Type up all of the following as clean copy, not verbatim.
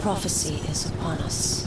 prophecy is upon us.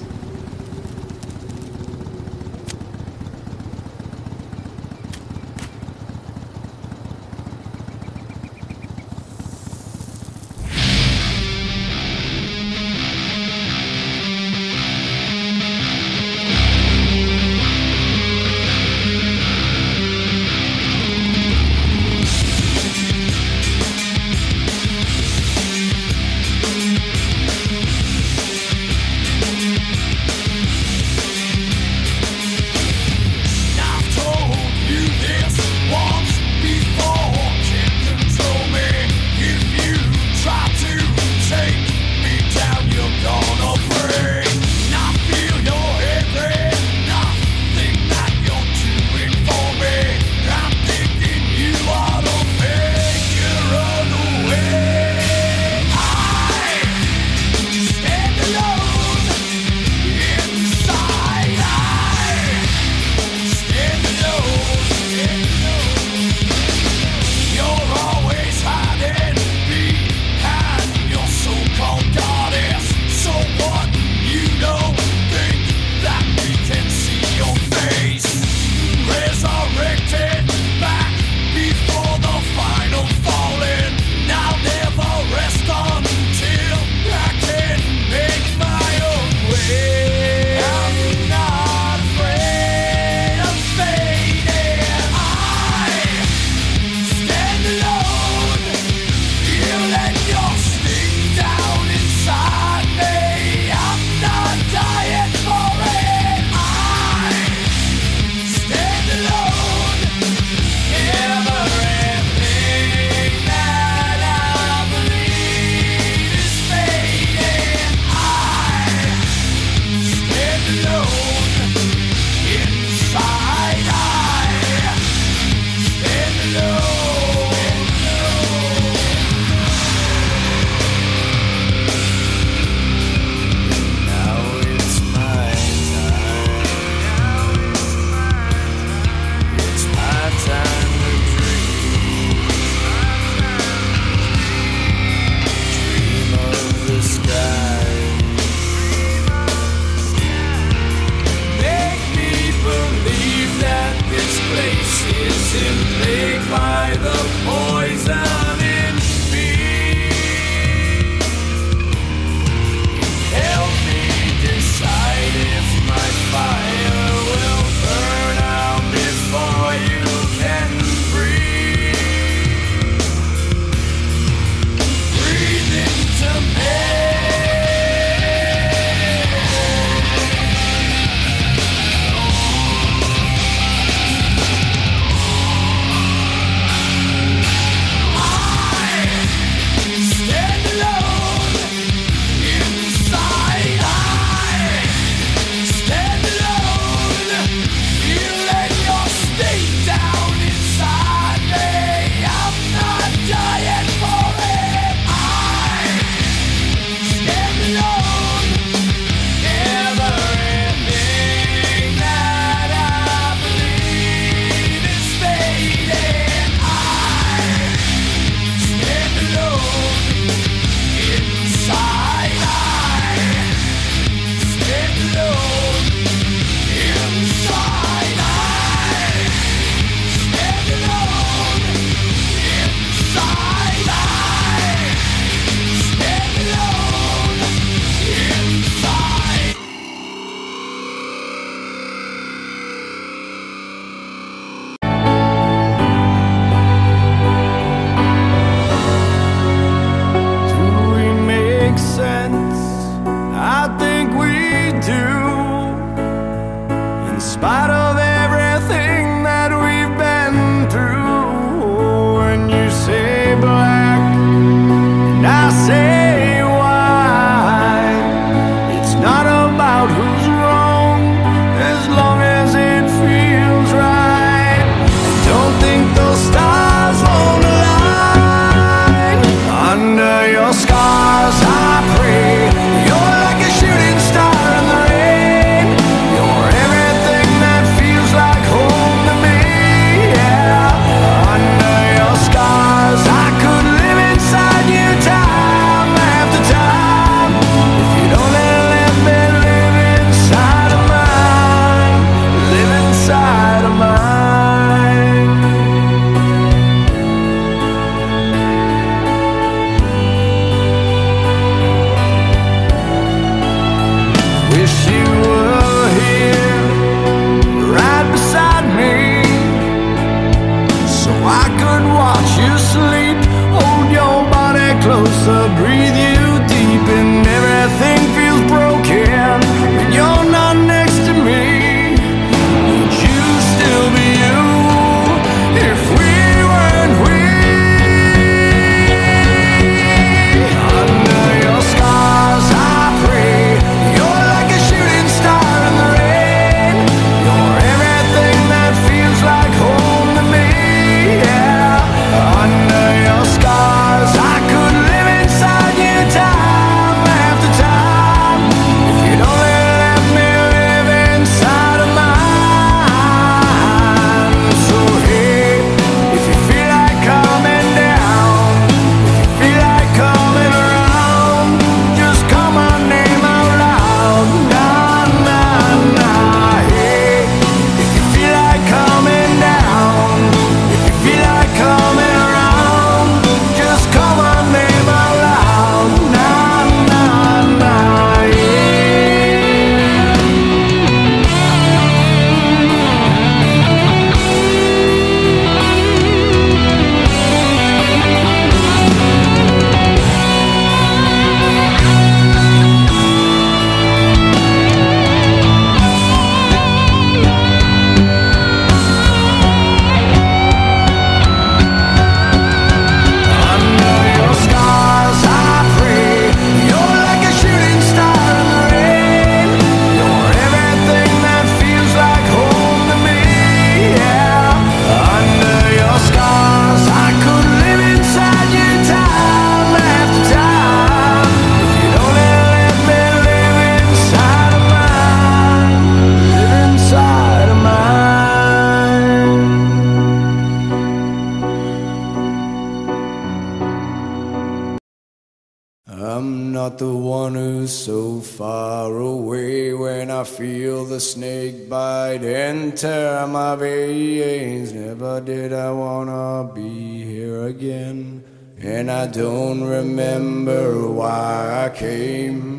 not the one who's so far away. When I feel the snake bite enter my veins, never did I wanna be here again. And I don't remember why I came.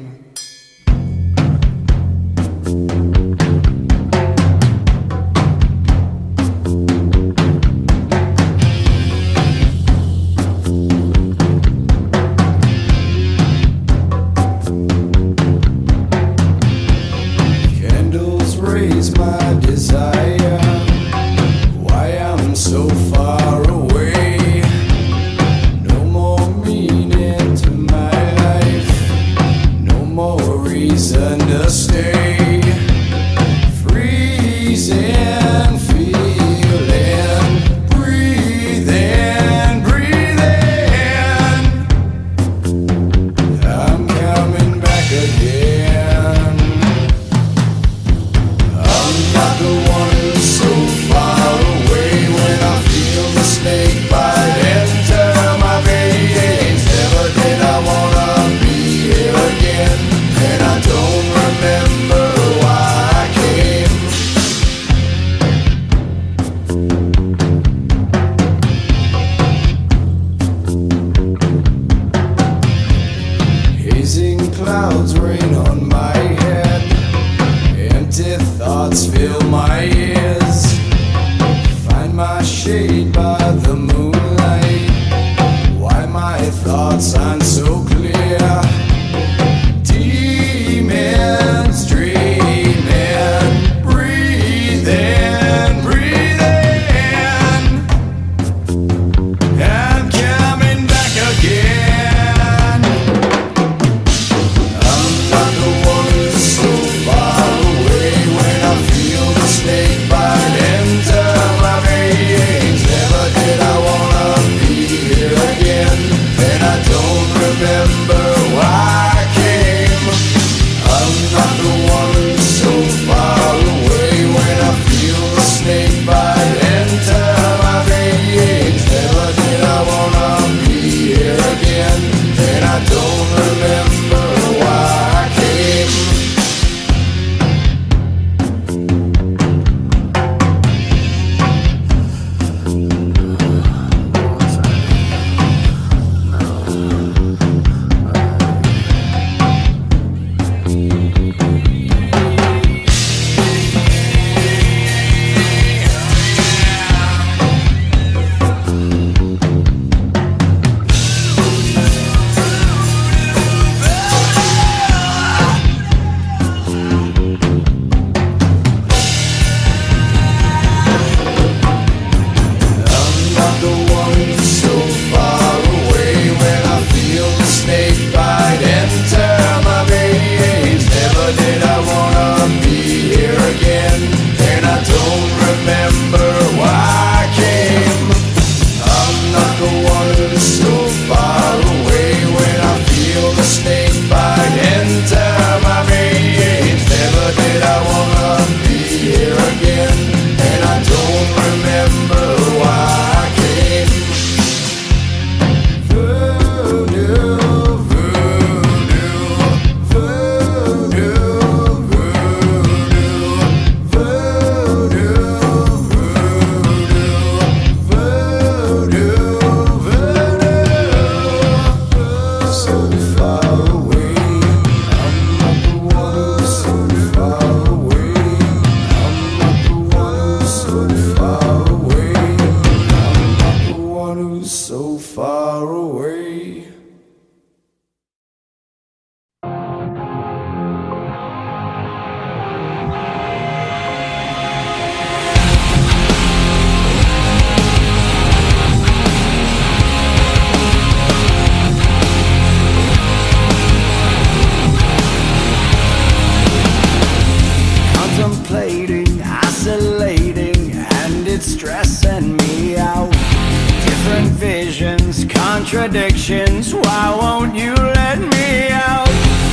Contradictions, why won't you let me out?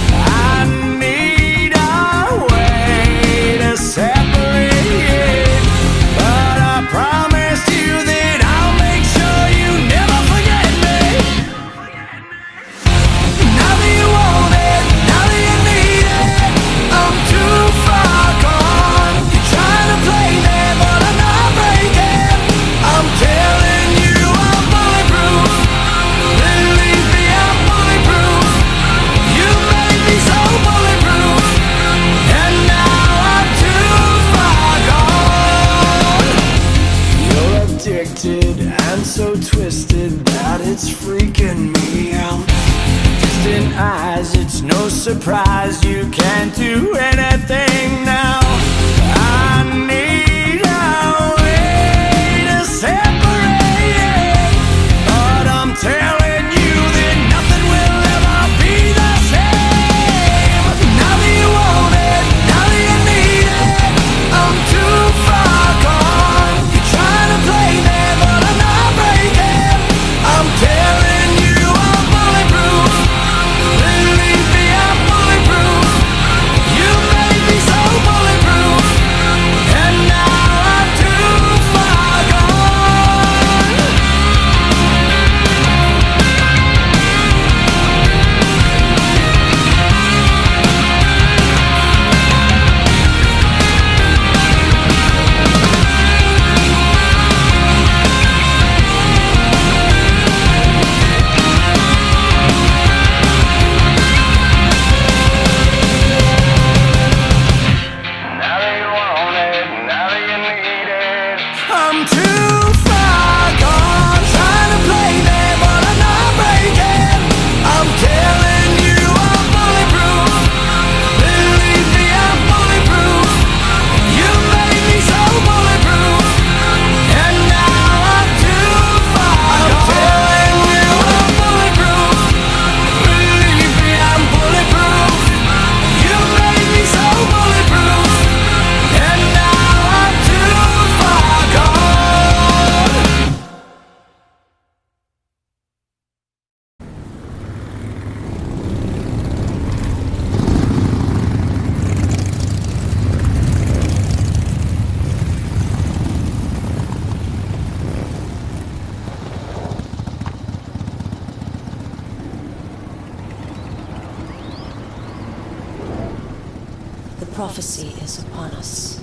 I need a way to separate, but I promised you that I'll make sure you never forget me. Now that you won't twisted that it's freaking me out. Distant eyes, it's no surprise you can't do anything now. I need a way to separate, but I'm telling you that nothing will ever be the same. Now that you want it, now that you need it, I'm too far gone. You're trying to play there, but I'm not breaking. I'm telling you I'm bulletproof. Believe me, I'm bulletproof. You made me so bulletproof, and now I'm too far gone. Now that you want it, now that you need it, I'm too far gone. Trying to play there, but I'm not breaking. I'm telling you I'm bulletproof. Believe me, I'm bulletproof. You made me so bulletproof, and now I'm too far gone. I'm telling you I'm bulletproof. Believe me, I'm bulletproof. You made me so bulletproof, and now I'm too far gone. The prophecy is upon us.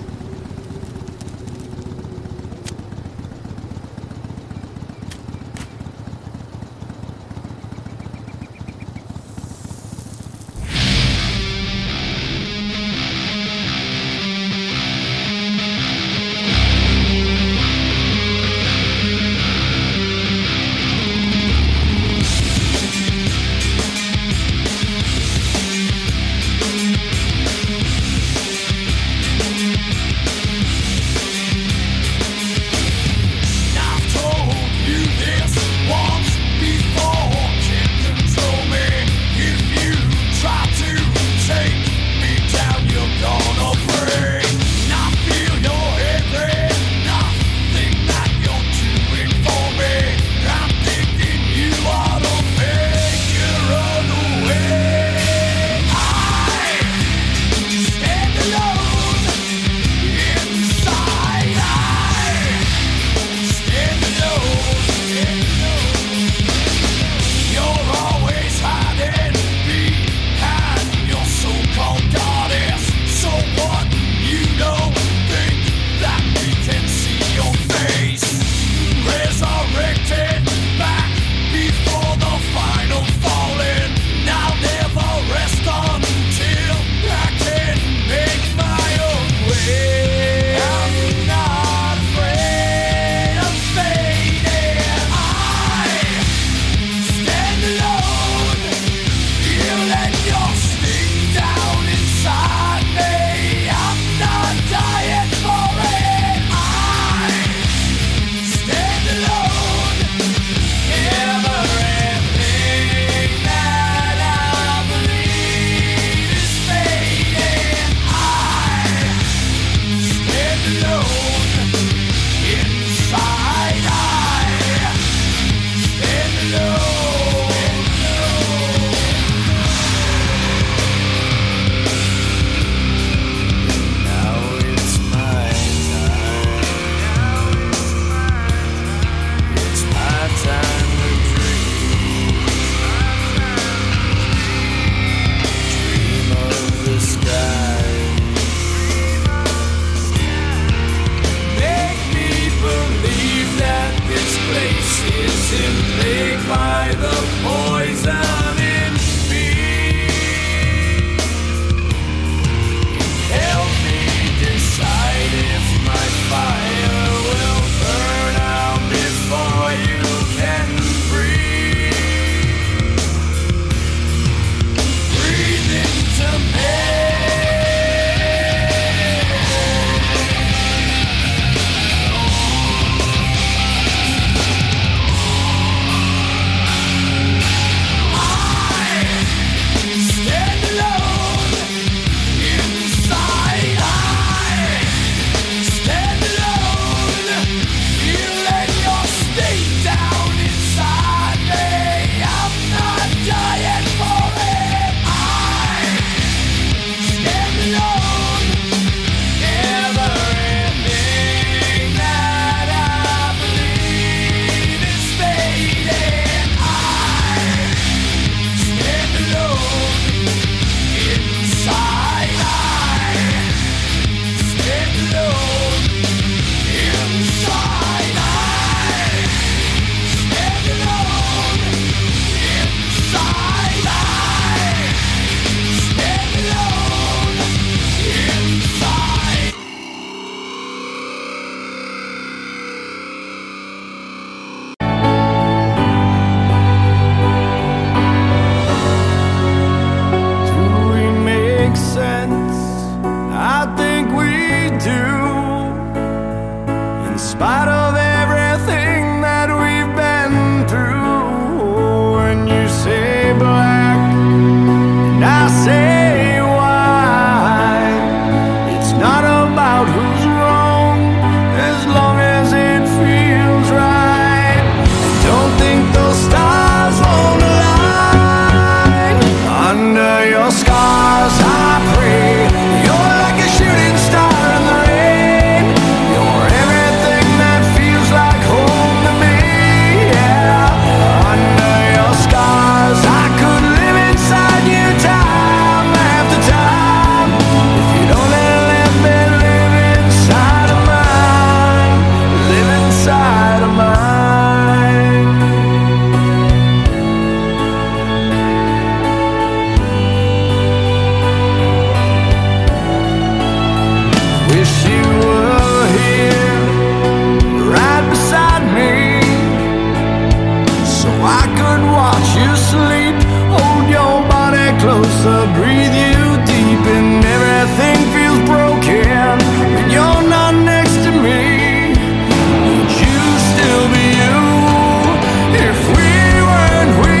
I could watch you sleep, hold your body closer, breathe you deep, and everything feels broken when you're not next to me. Would you still be you if we weren't we?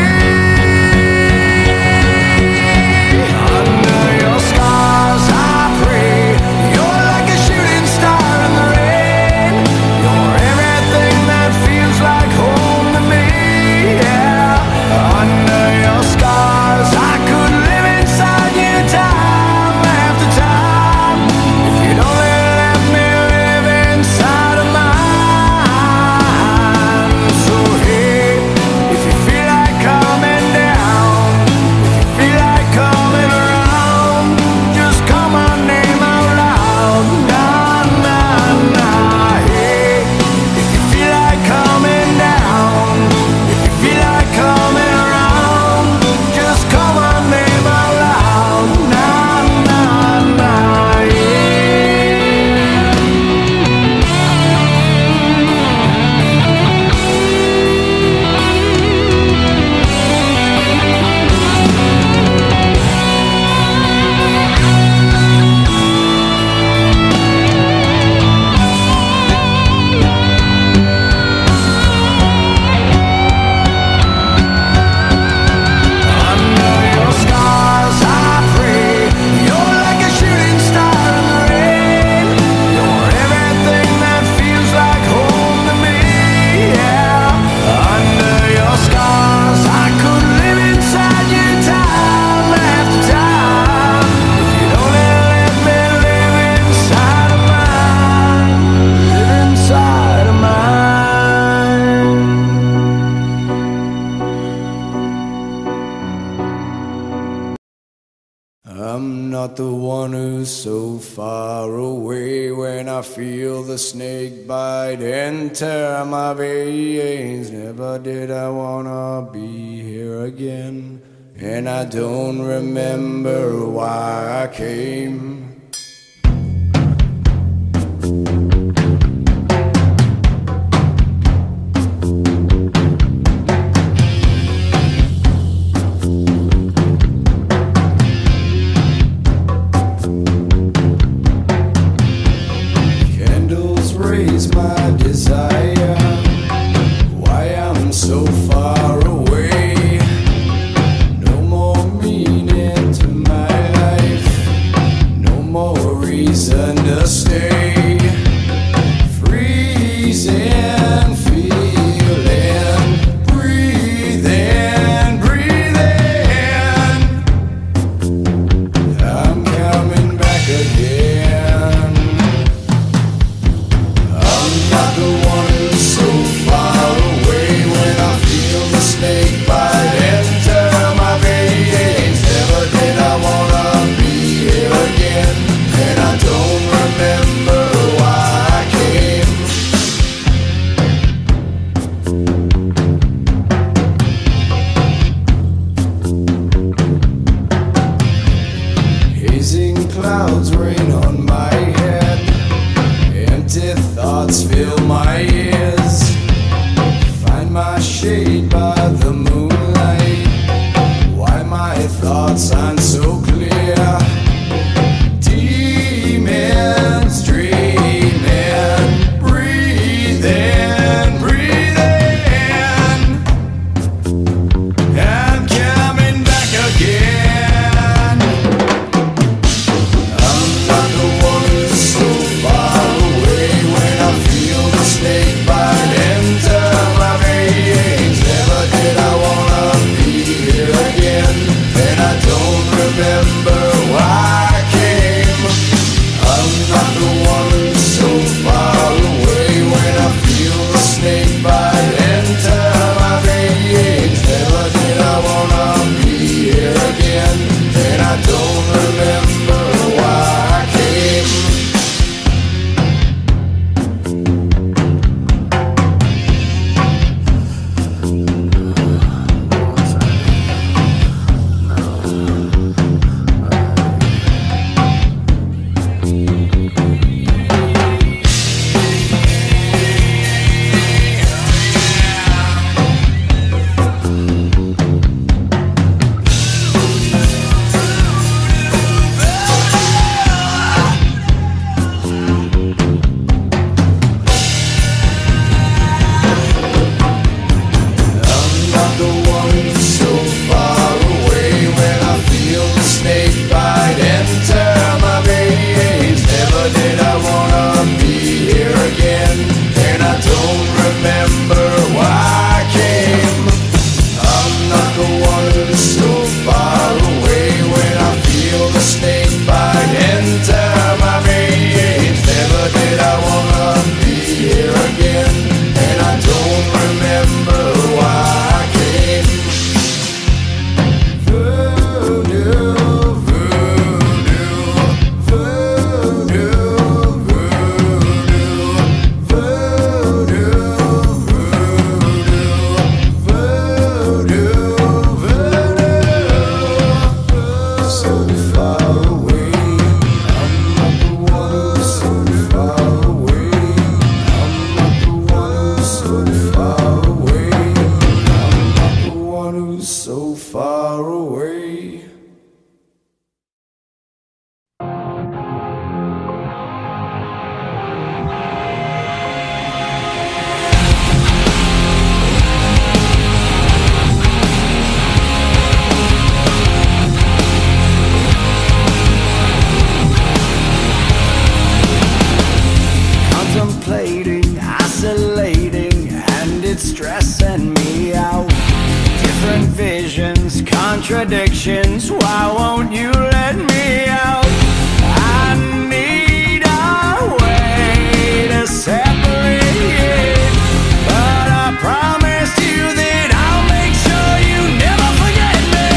Under your scars I pray, you're like a shooting star in the rain. You're everything that feels like home to me, yeah. Under your scars I could live inside you time after time, if you'd only let me live inside of mine. So hey, if you feel like coming down, if you feel like coming around, just call my name out loud. Nah, nah, nah. Hey, if you feel like coming down, if you feel like coming around, just call my name out loud. Nah, nah, nah. Under your scars I pray, you're like a shooting star in the rain. You're everything that feels like home to me, yeah. Under your scars I could live inside you time after time, if you'd only let me live inside of mine, live inside of mine. I'm not the one who's so far away when I feel the snake bite enter my veins. Never did I wanna be here again, and I don't remember why I came. Candles raise my desire, why I'm so far away. No more meaning to my life, no more reason to stay. Freezing, feeling, breathing, breathing. I'm coming back again. I'm not the one who's so far away when I feel the snake bite enter my veins. Never did I wanna be here again, and I don't remember why I came. Hazing clouds rain on my head, empty thoughts fill my ears. Find my shade by the moonlight, why my thoughts aren't so clear. Demons dreaming, breathing, breathing. I'm coming back again. I'm not the one who's so far away when I feel the snake bite enter my veins. Never did I wanna be here again, and I don't remember goes so far away. Contemplating, isolating, and it's stressing me out. Different visions, contradictions, why won't you let me out? I need a way to separate, but I promised you that I'll make sure you never forget me.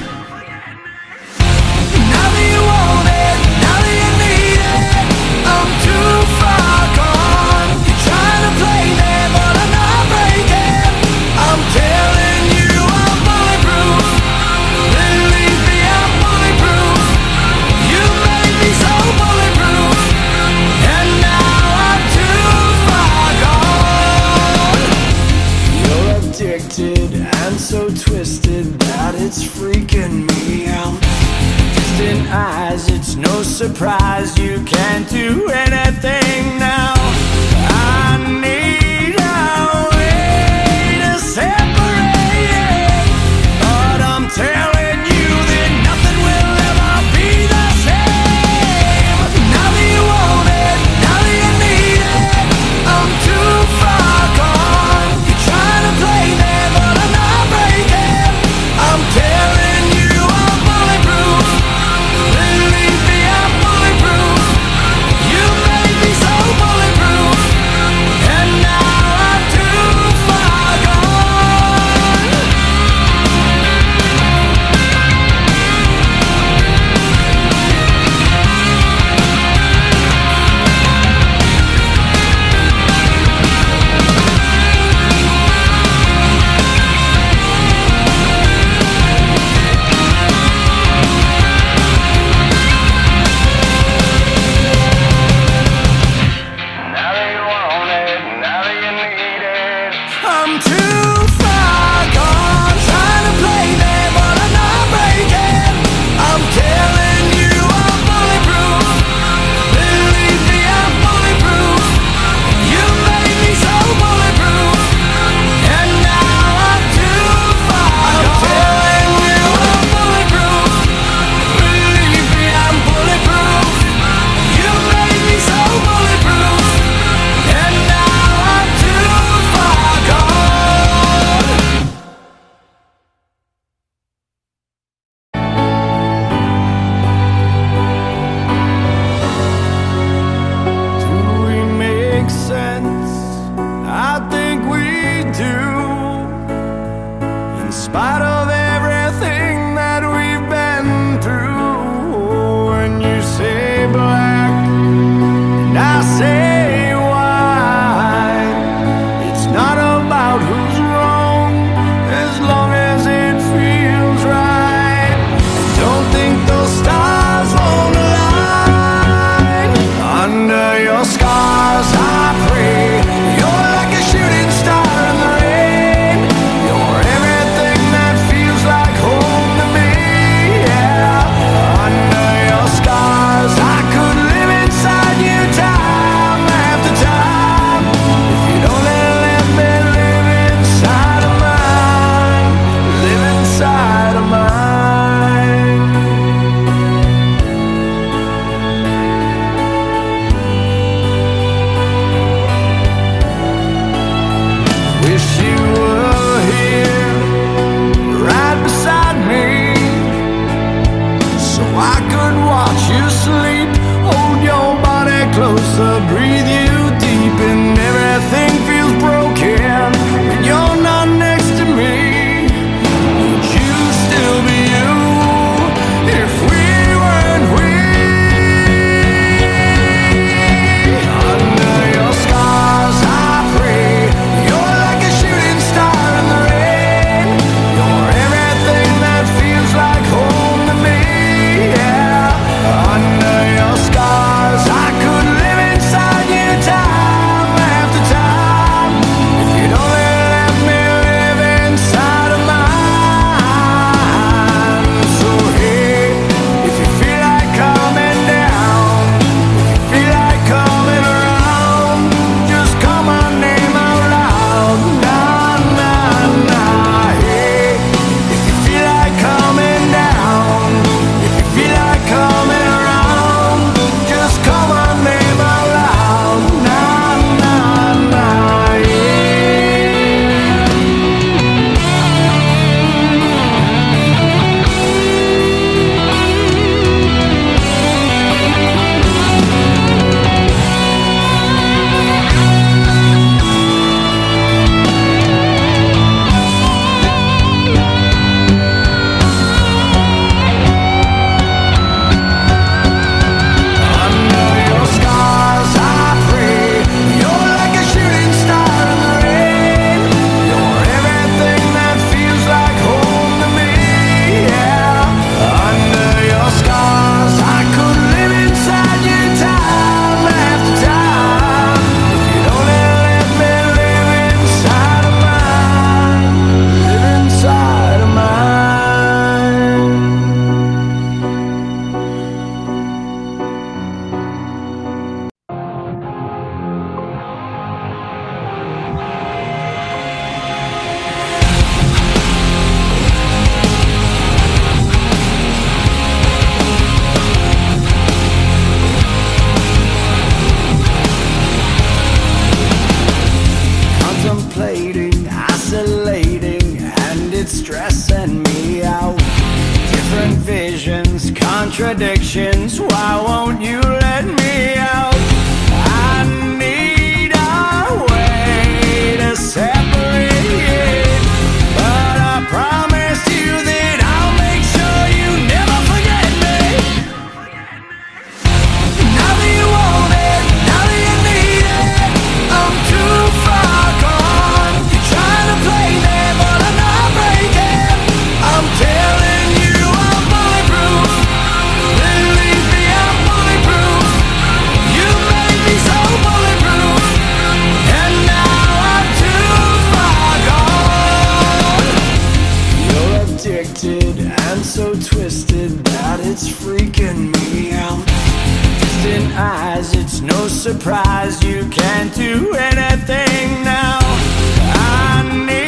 Now that you want it, now that you need it, I'm too far gone. You're trying to play me, but I'm not breaking. I'm telling you I'm bulletproof. Believe me, I'm bulletproof. You made me so bulletproof, and now I'm too far gone. You're addicted and so twisted that it's freaking me out. Distant eyes, it's no surprise you can't do anything now. I need a way to separate, but I'm telling you that nothing will ever be the same. Now that you want it, now that you need it, I'm too far gone. You're trying to play me, but I'm not breaking. I'm telling you I'm bulletproof. Believe me, I'm bulletproof. You made me so bulletproof, and now I'm too far gone. Now that you want it, now that you need it, I'm too far gone. Trying to play me, but I'm not breaking. I'm telling you I'm bulletproof. Believe me, I'm bulletproof. You made me so bulletproof, and now I'm too far gone. I'm telling you I'm bulletproof. Believe me, I'm bulletproof. You made me so bulletproof, and now I'm too far gone. Do we make sense? I think we do. In spite of everything that we've been through, when you say black and I say white, it's not about who's wrong as long as it feels right. Don't think those stars won't align. Under your scars I pray. You're like a shooting star in the rain. You're everything that feels stressing me out. Different visions, contradictions. Why won't you let me out? I need a way to separate, but I promised you that I'll make sure you never forget me. Now that you want it, now that you need it, I'm too far gone. You're trying to play me, but I'm not breaking. I'm telling you I'm bulletproof. Believe me, I'm bulletproof. You made me so bulletproof, and now I'm too far gone. You're addicted and so twisted that it's freaking me out. Distant eyes, it's no surprise you can't do anything now. I need